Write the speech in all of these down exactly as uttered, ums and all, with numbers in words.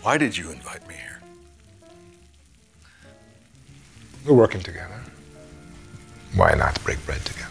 Why did you invite me here? We're working together. Why not break bread together?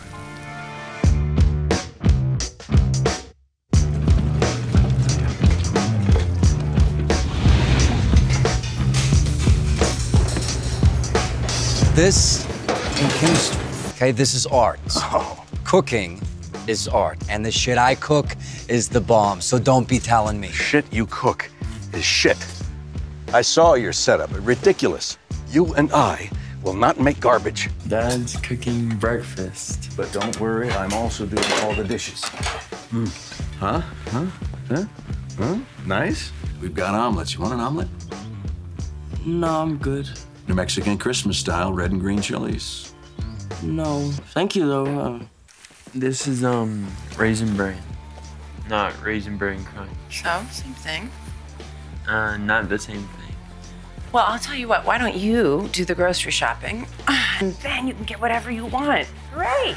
This in chemistry, okay, this is art. Oh. Cooking is art, and the shit I cook is the bomb, so don't be telling me. Shit you cook is shit. I saw your setup, ridiculous. You and I will not make garbage. Dad's cooking breakfast. But don't worry, I'm also doing all the dishes. Mm. Huh? Huh? Huh? Huh? Nice. We've got omelets. You want an omelet? No, I'm good. New Mexican Christmas style, red and green chilies. No, thank you though. Uh, this is um raisin bran, not raisin bran crunch. So, same thing. Uh, not the same thing. Well, I'll tell you what, why don't you do the grocery shopping, and then you can get whatever you want. Great.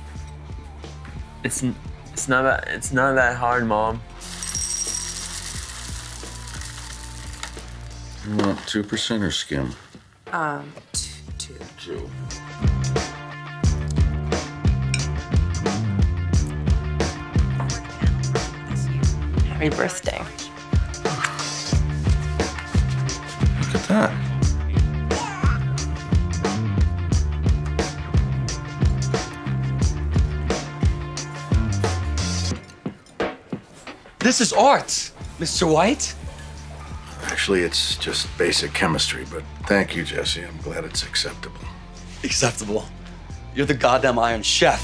It's it's not that it's not that hard, Mom. You want two percent or skim? Um, t two. Two. Happy birthday. Look at that. This is art, Mister White. Actually, it's just basic chemistry, but thank you, Jesse. I'm glad it's acceptable. Acceptable. You're the goddamn Iron Chef.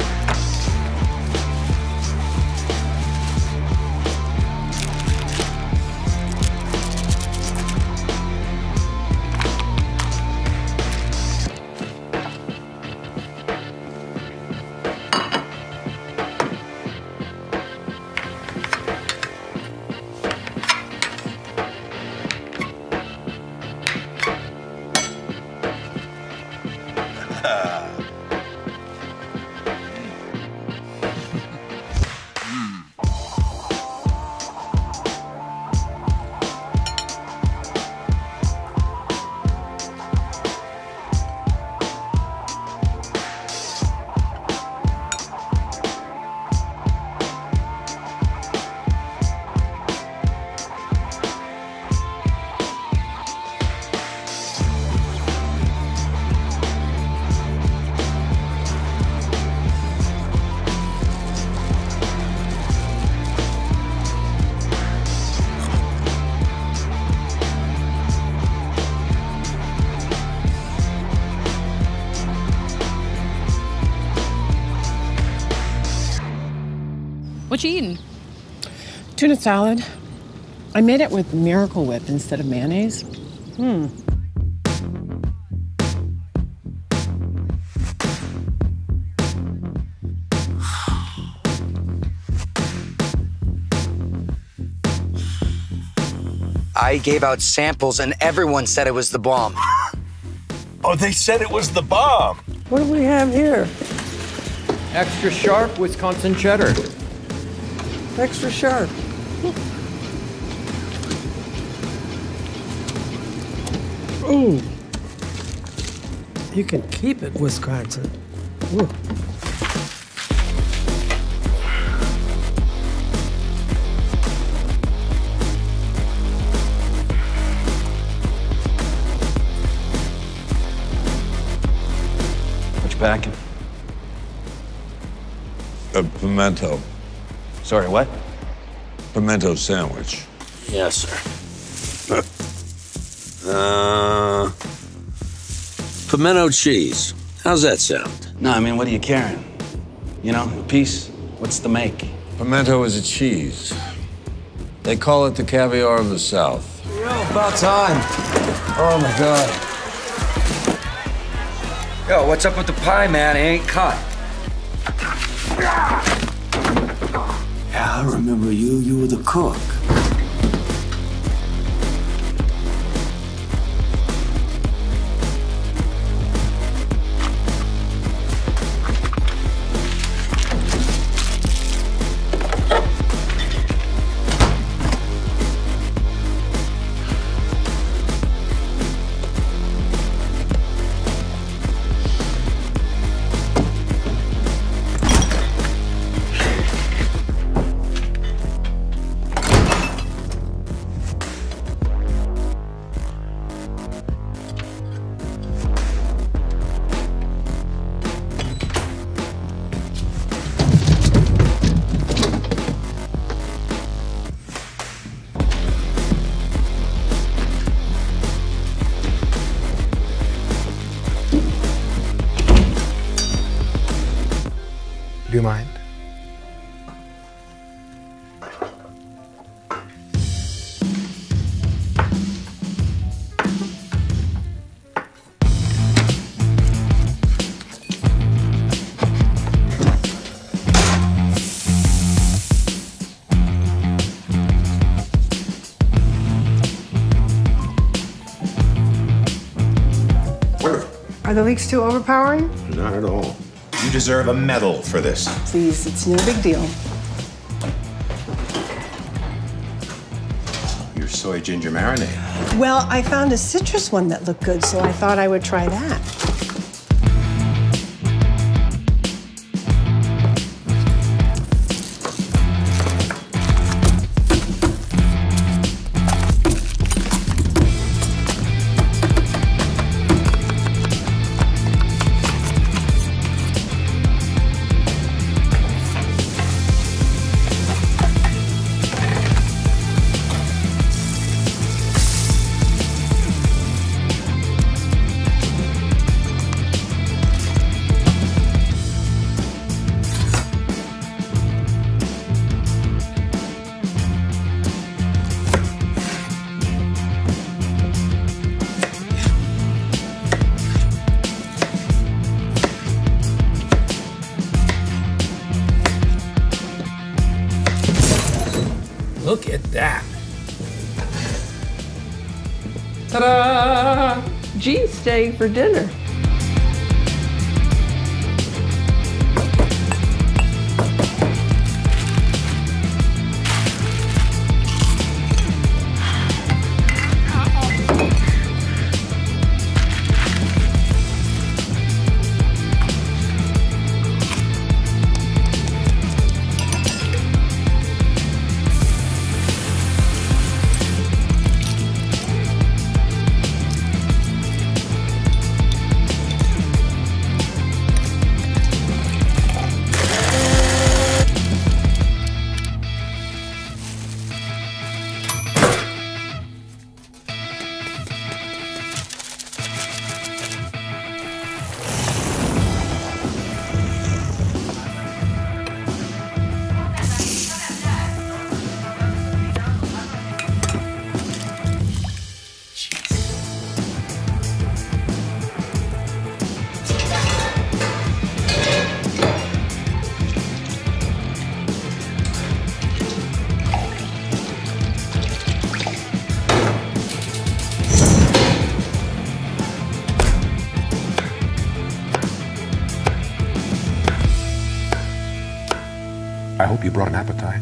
What you eating? Tuna salad. I made it with Miracle Whip instead of mayonnaise. Hmm. I gave out samples and everyone said it was the bomb. Oh, they said it was the bomb. What do we have here? Extra sharp Wisconsin cheddar. Extra sharp. Ooh. You can keep it, Wisconsin. Ooh. What you packing? A pimento. Sorry, what? Pimento sandwich. Yes, sir. uh, pimento cheese. How's that sound? No, I mean, what are you carrying? You know, a piece? What's the make? Pimento is a cheese. They call it the caviar of the South. Yo, about time. Oh, my God. Yo, what's up with the pie, man? It ain't cut. Yeah, I remember you. You were the cook. you mind? Are the leaks too overpowering? Not at all. You deserve a medal for this. Please, it's no big deal. Your soy ginger marinade. Well, I found a citrus one that looked good, so I thought I would try that. Look at that. Ta-da! Gene's staying for dinner. I hope you brought an appetite.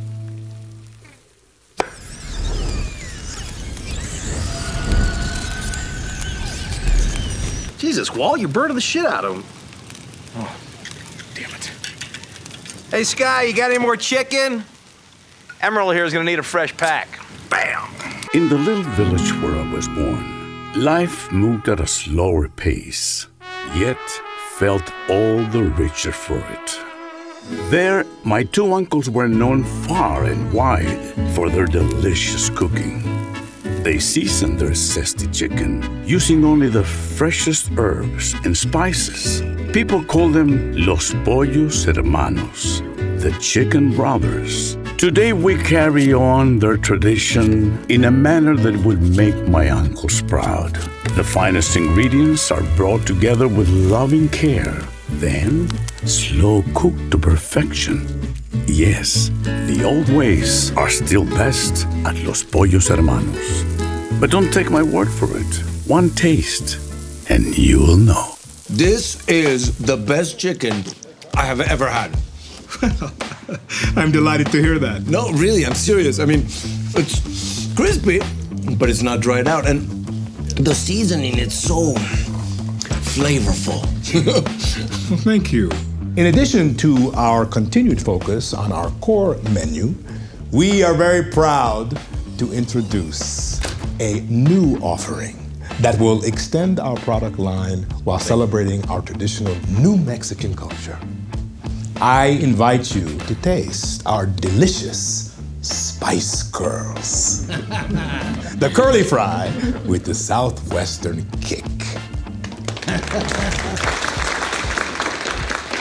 Jesus, Walt, you burned the shit out of him. Oh, damn it. Hey, Sky, you got any more chicken? Emerald here is gonna need a fresh pack. Bam! In the little village where I was born, life moved at a slower pace, yet felt all the richer for it. There, my two uncles were known far and wide for their delicious cooking. They seasoned their zesty chicken using only the freshest herbs and spices. People call them Los Pollos Hermanos, the Chicken Brothers. Today we carry on their tradition in a manner that would make my uncles proud. The finest ingredients are brought together with loving care, then slow cooked to perfection. Yes, the old ways are still best at Los Pollos Hermanos. But don't take my word for it. One taste, and you'll know. This is the best chicken I have ever had. I'm delighted to hear that. No, really, I'm serious. I mean, it's crispy, but it's not dried out. And the seasoning, it's so flavorful. Thank you. In addition to our continued focus on our core menu, we are very proud to introduce a new offering that will extend our product line while celebrating our traditional New Mexican culture. I invite you to taste our delicious spice curls. The curly fry with the southwestern kick.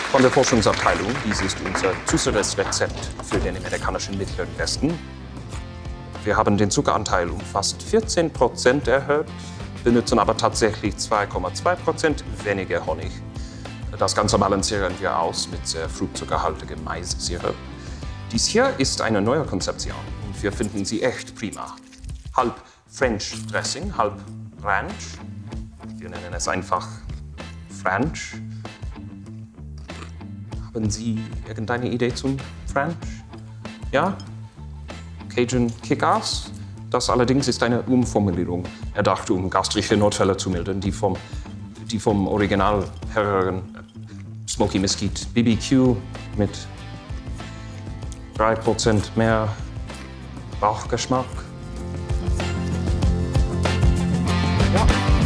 von der Forschungsabteilung. Dies ist unser zusätzliches Rezept für den amerikanischen Mittleren Westen. Wir haben den Zuckeranteil um fast vierzehn Prozent erhöht, benutzen aber tatsächlich zwei Komma zwei Prozent weniger Honig. Das Ganze balancieren wir aus mit sehr fruchtzuckerhaltigem Maissirup. Dies hier ist eine neue Konzeption und wir finden sie echt prima. Halb French Dressing, halb Ranch. Wir nennen es einfach French. Haben Sie irgendeine Idee zum French? Ja? Cajun Kick-Ass? Das allerdings ist eine Umformulierung, erdacht, um gastrische Notfälle zu mildern, die vom, die vom Original herrühren. Smoky Mesquite B B Q mit drei Prozent mehr Bauchgeschmack. Ja.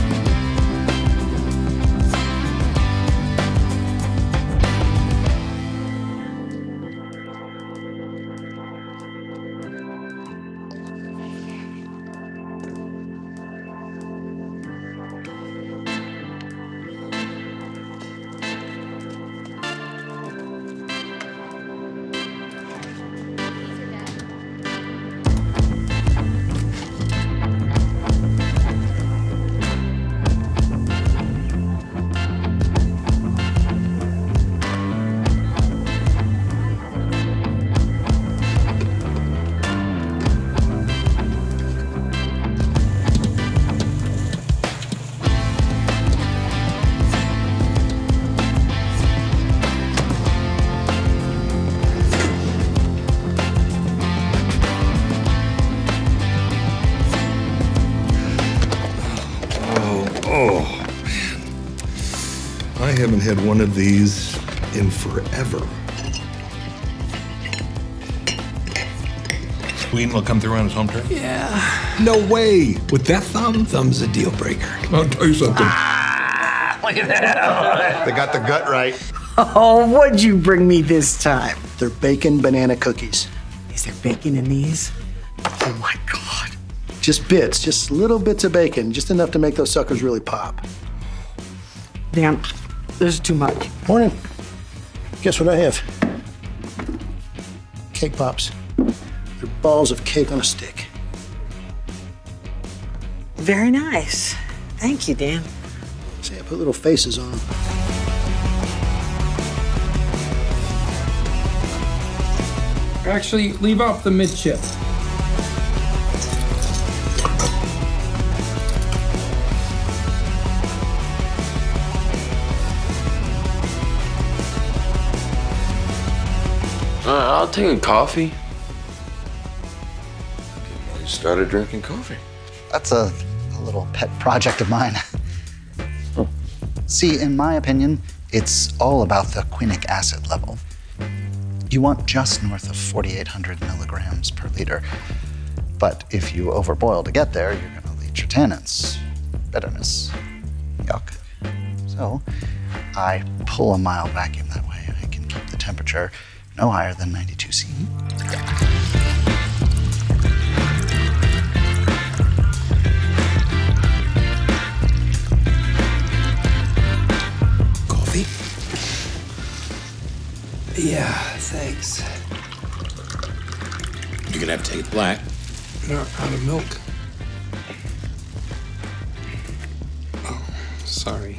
I haven't had one of these in forever. Queen will come through on his home turf? Yeah. No way. With that thumb, thumb's a deal breaker. I'll tell you something. Ah, look at that. They got the gut right. Oh, what'd you bring me this time? They're bacon banana cookies. Is there bacon in these? Oh my God. Just bits, just little bits of bacon, just enough to make those suckers really pop. Damn, this is too much. Morning. Guess what I have? Cake pops. They're balls of cake on a stick. Very nice. Thank you, Dan. See, I put little faces on them. Actually, leave off the mid-chip. Uh, I'll take a coffee. You started drinking coffee. That's a, a little pet project of mine. Oh. See, in my opinion, it's all about the quinic acid level. You want just north of forty-eight hundred milligrams per liter. But if you overboil to get there, you're gonna leach your tannins, bitterness, yuck. So I pull a mild vacuum that way. I can keep the temperature no higher than ninety-two C. Coffee? Yeah, thanks. You're gonna have to take it black. Not out of milk. Oh, sorry.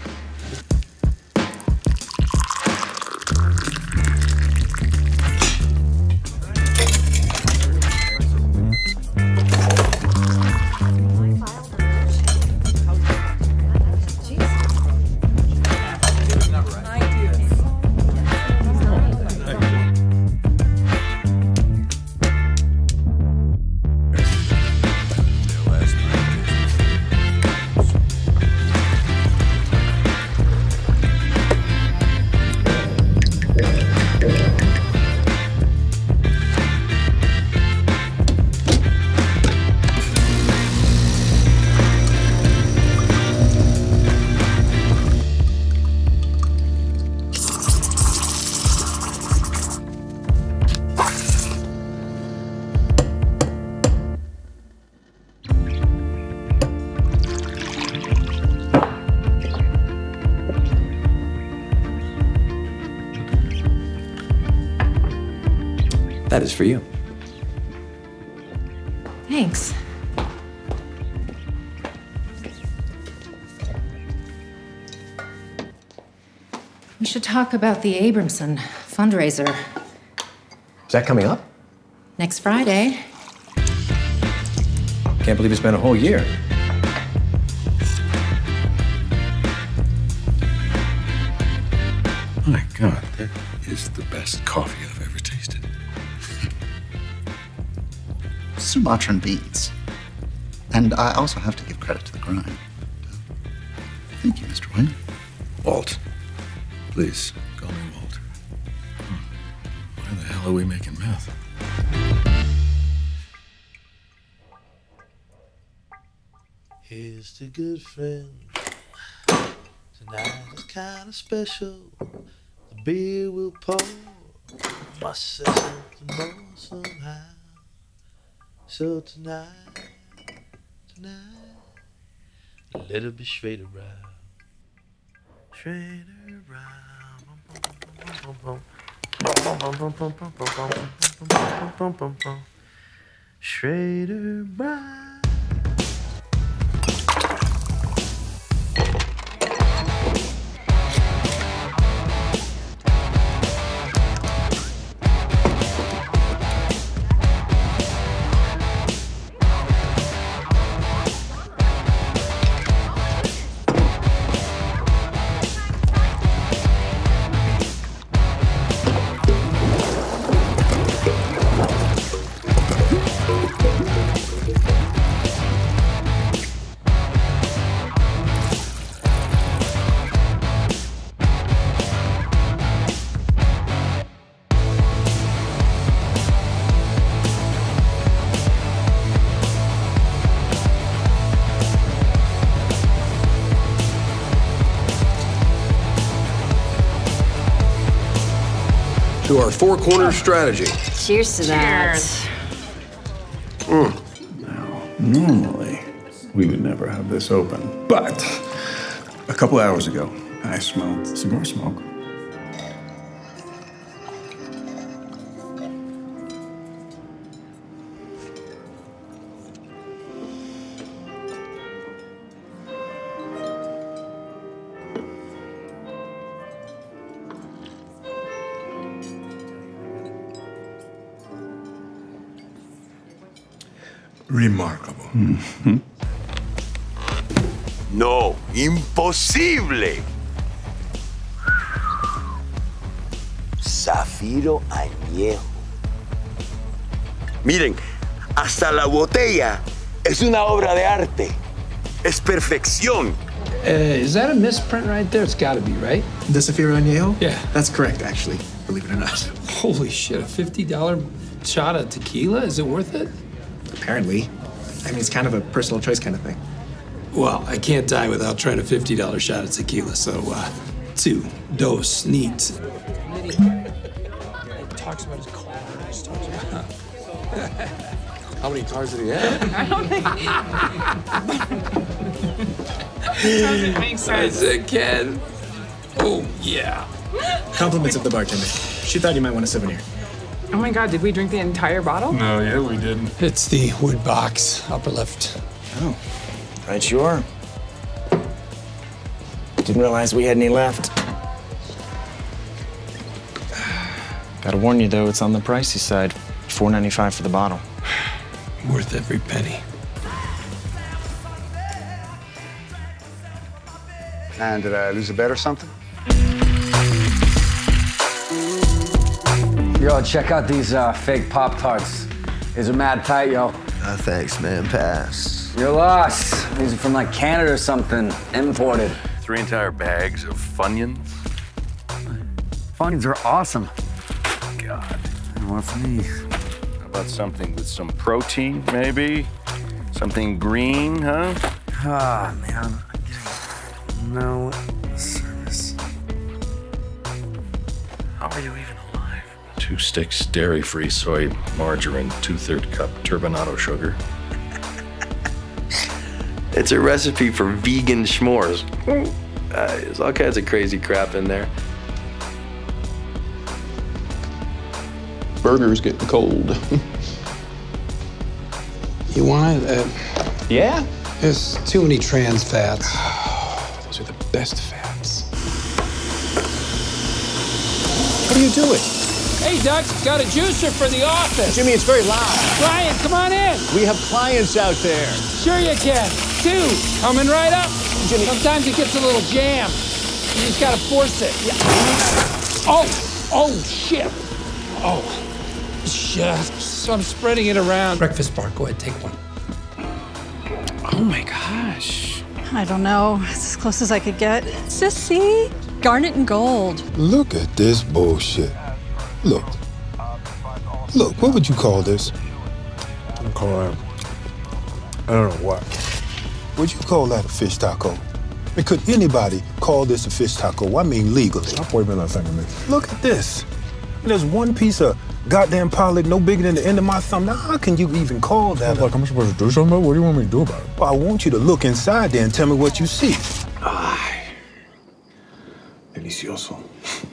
That is for you. Thanks. We should talk about the Abramson fundraiser. Is that coming up? Next Friday. Can't believe it's been a whole year. My God, that is the best coffee I've ever tasted. Sumatran beans. And I also have to give credit to the grind. Thank you, Mister Wayne. Walt. Please, call me Walt. Why the hell are we making meth? Here's to good friends. Tonight is kind of special. The beer will pour. Must say something more somehow. So tonight, tonight, let it be straight around. Straight around. Straight around. To our four corner strategy. Cheers to that. Mm. Normally, we would never have this open, but a couple hours ago, I smelled cigar smoke. Remarkable. Mm-hmm. No, imposible. Zafiro añejo. Miren, hasta la botella es una obra de arte. Es perfección. Uh, is that a misprint right there? It's got to be, right? The Zafiro Añejo? Yeah. That's correct, actually, believe it or not. Holy shit, a fifty dollar shot of tequila? Is it worth it? Apparently. I mean, it's kind of a personal choice kind of thing. Well, I can't die without trying a fifty dollar shot of tequila, so, uh, two, dos, neat. He talks about his car. He just talks about How many cars did he have? I don't think. Doesn't make sense. As a kid. Oh, yeah. Compliments of the bartender. She thought you might want a souvenir. Oh my God, did we drink the entire bottle? No, yeah, we didn't. It's the wood box, upper left. Oh, right you are. Didn't realize we had any left. Gotta warn you, though, it's on the pricey side. four ninety-five for the bottle. Worth every penny. And did I lose a bet or something? Yo, check out these uh, fake Pop-Tarts. These are mad tight, yo. Uh, thanks, man. Pass. You're lost. These are from like Canada or something, imported. Three entire bags of Funyuns. Funyuns are awesome. God. More for me. How about something with some protein, maybe? Something green, huh? Ah, man, I'm getting no service. How are you even alive? Two sticks dairy-free soy margarine, two-third cup turbinado sugar. It's a recipe for vegan s'mores. Uh, there's all kinds of crazy crap in there. burger's getting cold. You want it? Uh, Yeah? there's too many trans fats. Those are the best fats. What are you doing? Hey, Doug, got a juicer for the office. Jimmy, it's very loud. Brian, come on in. We have clients out there. Sure you can. Two, coming right up. Jimmy. Sometimes it gets a little jammed. You just gotta force it. Yeah. Oh, oh, shit. Oh, shit. So I'm spreading it around. Breakfast bar, go ahead, take one. Oh my gosh. I don't know. It's as close as I could get. Sissy, garnet and gold. Look at this bullshit. Look. Look, what would you call this? I call that, I don't know what. Would you call that a fish taco? I mean, could anybody call this a fish taco? I mean, legally. Wait a minute a second, man. Look at this. There's one piece of goddamn pollock no bigger than the end of my thumb. Now, how can you even call that? Like, I'm supposed to do something about it? What do you want me to do about it? Well, I want you to look inside there and tell me what you see. Ay, delicioso.